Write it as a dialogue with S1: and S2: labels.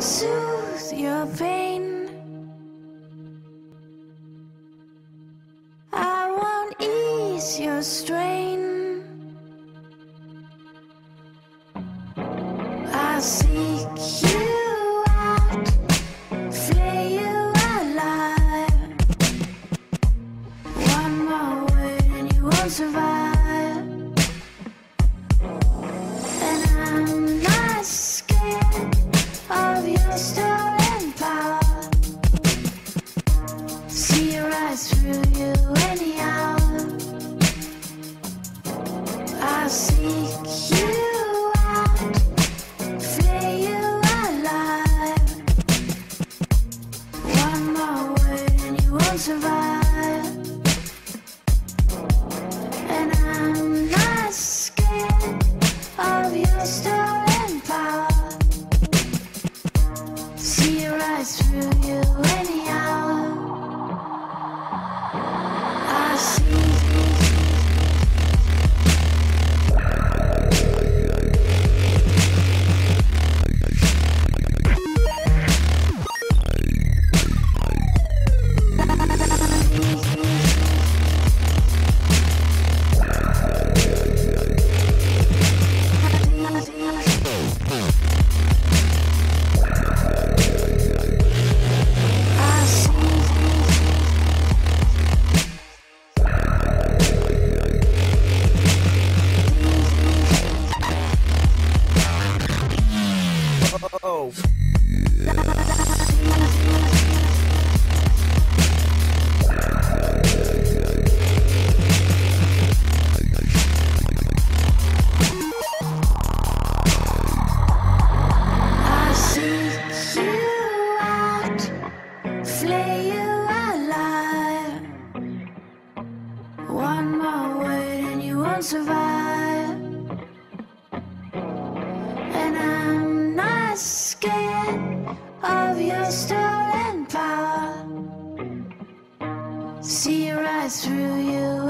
S1: soothe your pain. I won't ease your strain. I'll seek you out, flay you alive. One more word and you won't survive. And I'm not scared of your stolen power. See your eyes through you anyhow. I'll seek you out, flay you alive. One more word and you won't survive. And I'm not scared of your stolen power. See your eyes through you anyhow. I see.
S2: Oh.
S1: I'll seek you out, flay you alive. One more word and you won't survive. And I'm not scared of your stolen power. See your eyes through you